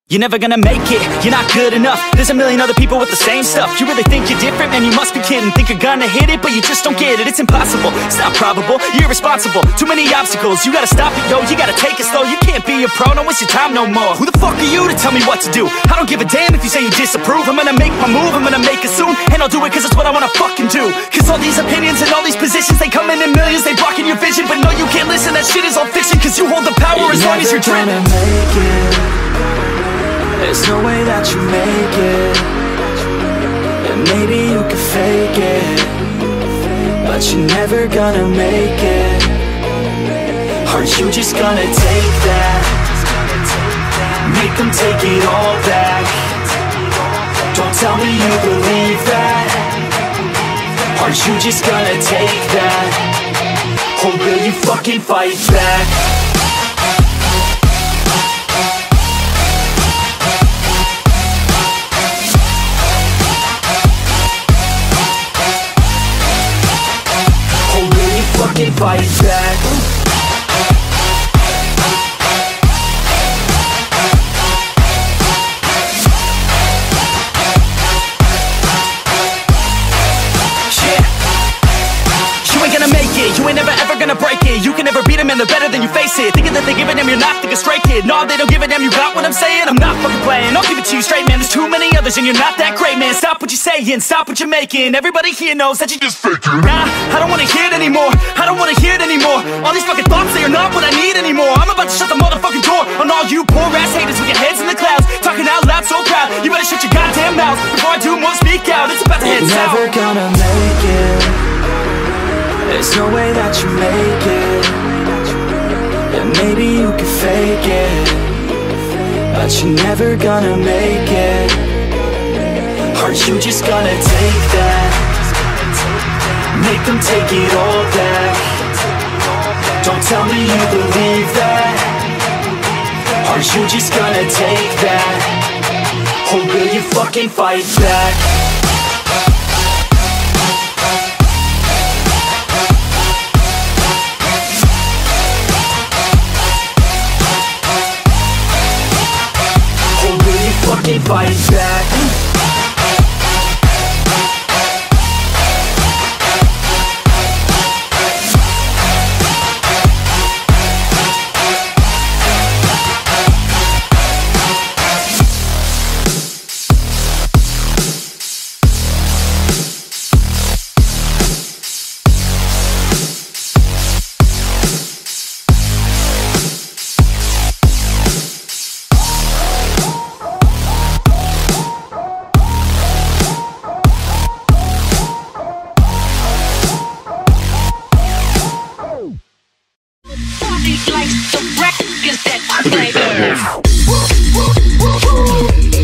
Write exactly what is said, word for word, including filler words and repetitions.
You're never gonna make it, you're not good enough. There's a million other people with the same stuff. You really think you're different? Man, you must be kidding. Think you're gonna hit it, but you just don't get it. It's impossible, it's not probable, you're irresponsible. Too many obstacles, you gotta stop it, yo. You gotta take it slow, you can't be a pro. Don't waste your time no more. Who the fuck are you to tell me what to do? I don't give a damn if you say you disapprove. I'm gonna make my move, I'm gonna make it soon. And I'll do it cause it's what I wanna fucking do. Cause all these opinions and all these positions, they come in in millions, they blocking your vision. But no, you can't listen, that shit is all fiction. Cause you hold the power you're as long as you're dreaming. There's no way that you make it. And maybe you can fake it, but you're never gonna make it. Are you just gonna take that? Make them take it all back. Don't tell me you believe that. Are you just gonna take that? Or will you fucking fight back? Fucking fight back. Yeah. You ain't gonna make it, you ain't never ever gonna break it. You can never beat them and they're better than you, face it. Thinking that they give a damn, you're not thinking straight, kid. No, they don't give a damn, you got what I'm saying? I'm not fucking playing, I'll give it to you straight, man. There's too many others and you're not that great, man. Stop what you're saying, stop what you're making. Everybody here knows that you just faking. Nah, I don't wanna hear it anymore, I don't wanna hear it anymore. All these fucking thoughts, they are not what I need anymore. I'm about to shut the motherfucking door on all you poor ass haters with your heads in the clouds, talking out loud so proud. You better shut your goddamn mouth before I do more speak out. It's about to head south. You're never gonna make it. There's no way that you make it. And maybe you can fake it, but you're never gonna make it. Are you just gonna take that? Make them take it all back. Don't tell me you believe that. Are you just gonna take that? Or will you fucking fight back? Fucking fight back. Like the records that I play.